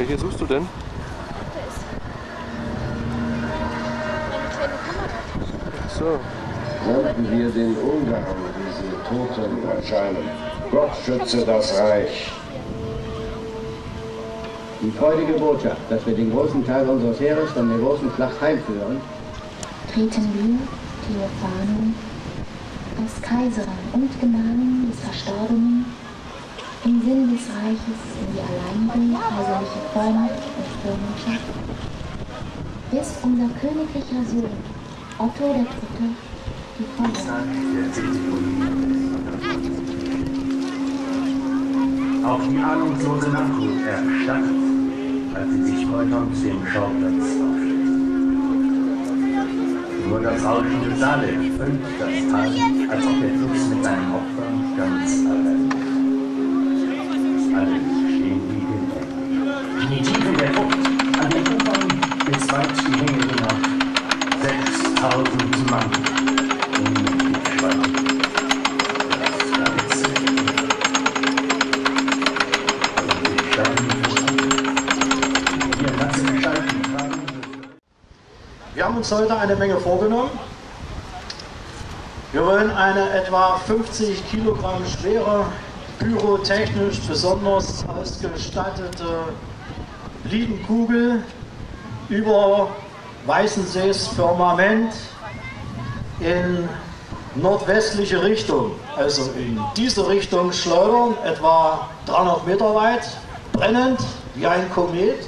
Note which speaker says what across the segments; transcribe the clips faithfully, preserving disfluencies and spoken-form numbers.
Speaker 1: Welche suchst du denn? So.
Speaker 2: Senden wir den Ungarn diese Toten erscheinen. Gott schütze das Reich.
Speaker 3: Die freudige Botschaft, dass wir den großen Teil unseres Heeres von der großen Schlacht heimführen,
Speaker 4: treten wir, Theophano, als Kaiserin und Gemahlin des Verstorbenen, im Sinne des Reiches in die alleinige kaiserliche Vollmacht und Vormundschaft, bis unser königlicher Sohn Otto der Dritte die Vollmacht.
Speaker 5: Auch die ahnungslose Nachhut erstarrt, als sie sich Teutons dem Schauplatz aufstellt. Nur das Rauschen des Saale füllt das Tal, als ob der Fluss mit seinem Opfer ganz allein ist. Alle stehen wie Hilfe. In die Tiefe der Bucht, an den Ufern bis weit die Hänge hinab. Sechstausend Mann unmächtig schweigen. Das ganze
Speaker 6: Wir haben uns heute eine Menge vorgenommen. Wir wollen eine etwa fünfzig Kilogramm schwere, pyrotechnisch besonders ausgestattete Bliedenkugel über Weißensees Firmament in nordwestliche Richtung, also in diese Richtung schleudern, etwa dreihundert Meter weit, brennend wie ein Komet.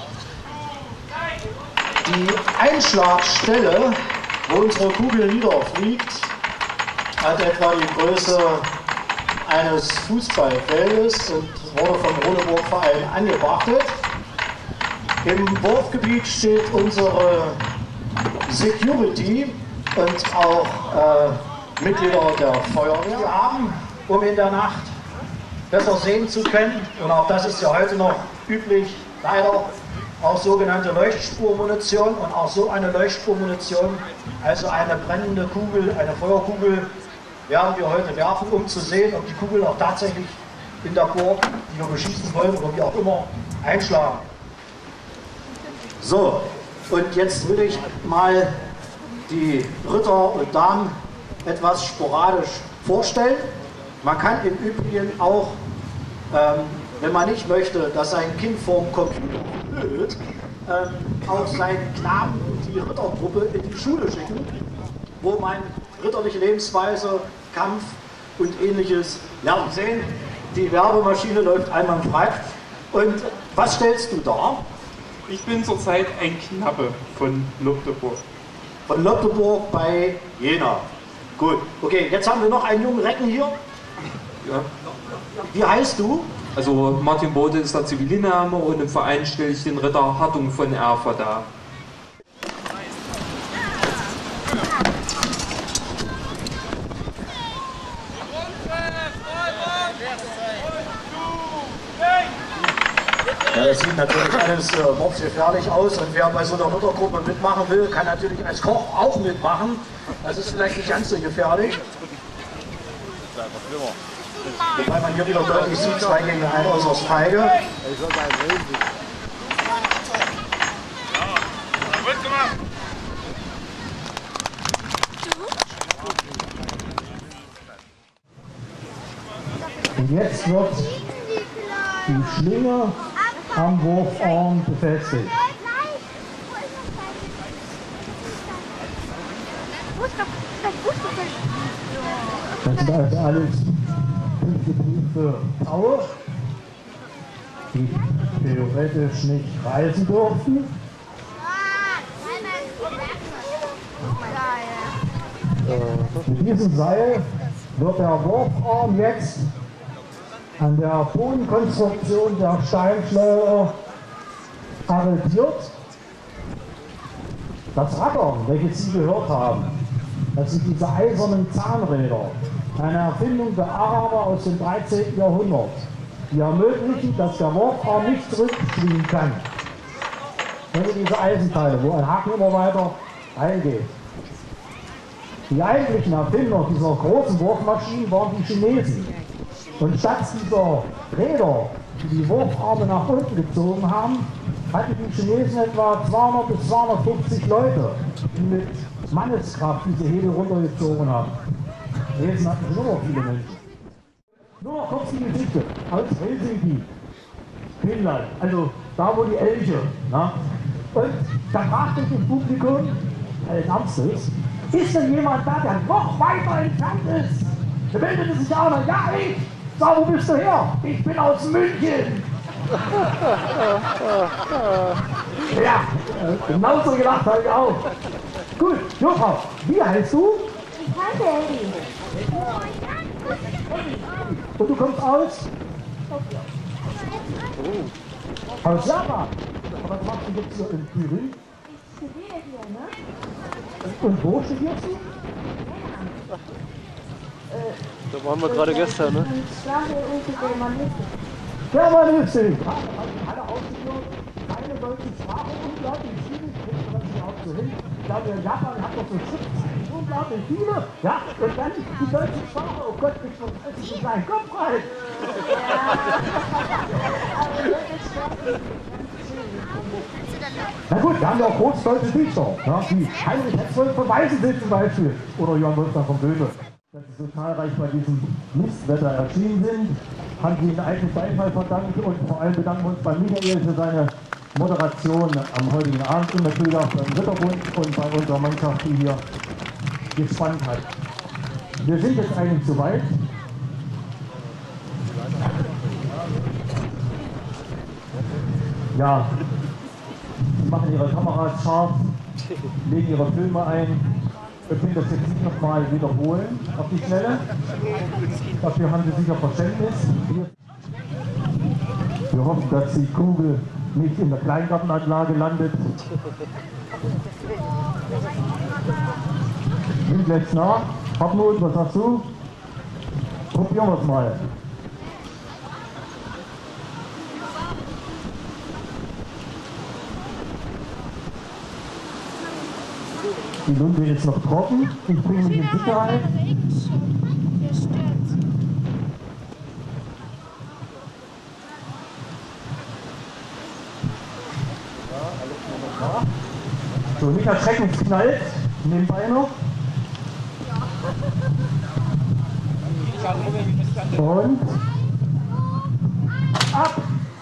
Speaker 6: Die Einschlagstelle, wo unsere Kugel niederfliegt, hat etwa die Größe eines Fußballfeldes und wurde vom Rodeburg-Verein angebracht. Im Wurfgebiet steht unsere Security und auch äh, Mitglieder der Feuerwehr. Wir haben, um in der Nacht besser sehen zu können, und auch das ist ja heute noch üblich, leider auch sogenannte Leuchtspurmunition, und auch so eine Leuchtspurmunition, also eine brennende Kugel, eine Feuerkugel, werden wir heute werfen, um zu sehen, ob die Kugel auch tatsächlich in der Burg, die wir beschießen wollen oder wie auch immer, einschlagen. So, und jetzt will ich mal die Ritter und Damen etwas sporadisch vorstellen. Man kann im Übrigen auch, ähm, wenn man nicht möchte, dass sein Kind vorm Computer blöd, ähm, auch seinen Knaben die Rittergruppe in die Schule schicken, wo man ritterliche Lebensweise, Kampf und ähnliches lernt. Sehen, die Werbemaschine läuft einwandfrei. Und was stellst du dar?
Speaker 7: Ich bin zurzeit ein Knappe von Lobdeburg.
Speaker 6: Von Lobdeburg bei Jena. Gut, okay, jetzt haben wir noch einen jungen Recken hier.
Speaker 7: Ja.
Speaker 6: Wie heißt du?
Speaker 7: Also Martin Bode ist der Zivilname und im Verein stelle ich den Ritter Hartung von Erfer dar.
Speaker 6: Ja, das sieht natürlich alles äh, mordsgefährlich aus, und wer bei so einer Rittergruppe mitmachen will, kann natürlich als Koch auch mitmachen. Das ist vielleicht nicht ganz so gefährlich. Wobei man hier wieder deutlich sieht, zwei gegen ein äußerst feige.
Speaker 8: Und jetzt wird die Schlinge am Wurfarm befestigt. Das sind also alles geprüfte Taue, die theoretisch nicht reisen durften. Mit diesem Seil wird der Wurfarm jetzt an der Bodenkonstruktion der Steinschleuder arretiert. Das Rackern, welches Sie gehört haben, das sind diese eisernen Zahnräder, eine Erfindung der Araber aus dem dreizehnten Jahrhundert, die ermöglichen, dass der Wurfarm nicht zurückfliegen kann. Also diese Eisenteile, wo ein Haken immer weiter reingeht. Die eigentlichen Erfinder dieser großen Wurfmaschinen waren die Chinesen. Und statt dieser Räder, die die Wurfarme nach unten gezogen haben, hatten die Chinesen etwa zweihundert bis zweihundertfünfzig Leute, die mit Manneskraft diese Hebel runtergezogen haben. Die Chinesen hatten nur noch viele Menschen. Nur noch kurz die Geschichte aus Helsinki, Finnland, also da wo die Elche. Na? Und da fragte ich im Publikum, allen Ernstes, ist denn jemand da, der noch weiter entfernt ist? Da meldete sich einer, ja ich, sag, wo bist du her? Ich bin aus München. Ja, genauso gedacht habe ich auch. Gut, Joffa, wie heißt du?
Speaker 9: Ich heiße Eddie.
Speaker 8: Und du kommst aus? Oh. Aus Japan. Aber was machst du jetzt hier in Thüringen?
Speaker 9: Ich studiere hier, ne?
Speaker 8: Und wo studierst du?
Speaker 1: Da waren wir gerade gestern, ne?
Speaker 9: Sprache und Germanistik.
Speaker 8: Germanistik! Ja, alle ausgeführt, keine deutsche Sprache, unglaublich schwierig, kriegt man das überhaupt so hin. Ich glaube, Japan hat doch so Schriftzeichen, unglaublich viele, ja, und dann die deutsche Sprache, oh Gott, ich vergesse so kleinen Kopf rein. Na gut, wir haben ja auch großdeutsche Dichter, ja, wie Heinrich Hetzel von Weißensee zum Beispiel, oder Johann Wolfgang von Goethe. Dass sie so zahlreich bei diesem Mistwetter erschienen sind, haben sie ihnen eigenen Beifall verdankt und vor allem bedanken wir uns bei Michael für seine Moderation am heutigen Abend und natürlich auch beim Ritterbund und bei unserer Mannschaft, die hier gespannt hat. Wir sind jetzt eigentlich soweit. Ja, sie machen ihre Kameras scharf, legen ihre Filme ein. Wir können das jetzt nicht nochmal wiederholen auf die Schnelle. Dafür haben Sie sicher Verständnis. Wir hoffen, dass die Kugel nicht in der Kleingartenanlage landet. Nimm gleich nach. Hartmut, was sagst du? Probieren wir es mal. Die Lunte ist noch trocken, ich bringe mich in Sicherheit. So, nicht erschrecken, es knallt nebenbei noch. Und ab!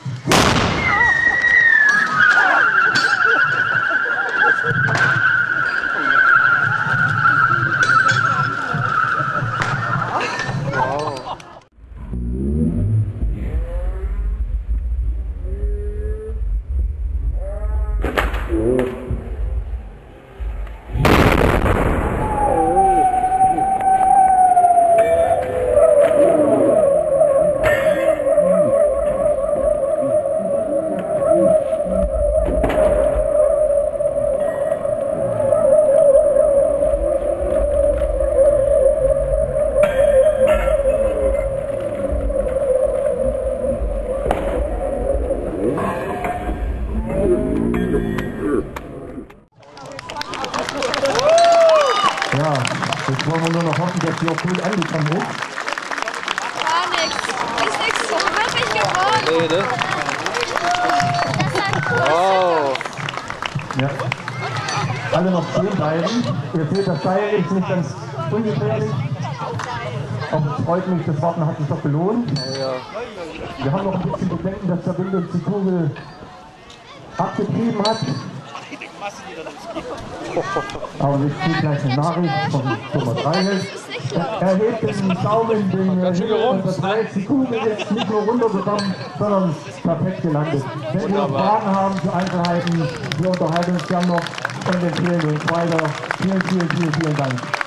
Speaker 8: Ja, jetzt wollen wir nur noch hoffen, dass sie auch gut angekommen ist.
Speaker 9: Gar nichts. Ist nichts so wirklich geworden.
Speaker 1: Nee, ne? Wow.
Speaker 8: Ja. Alle noch stehen bleiben. Ihr seht, das Seil ist nicht ganz ungefährlich. Aber es freut mich, das Warten hat sich doch gelohnt.
Speaker 1: Ja.
Speaker 8: Wir haben noch ein bisschen Bedenken, dass der Wind uns die Kugel abgetrieben hat. Aber jetzt kriegt gleich eine Nachricht von Thomas Reichelt. Er hebt den Daumen, den er Himmel und das heißt, die Kugel ist nicht nur runtergekommen, sondern perfekt gelandet. Wenn wir Fragen haben zu Einzelheiten, wir unterhalten uns gern noch und empfehlen uns weiter. Vielen, vielen, vielen, vielen Dank.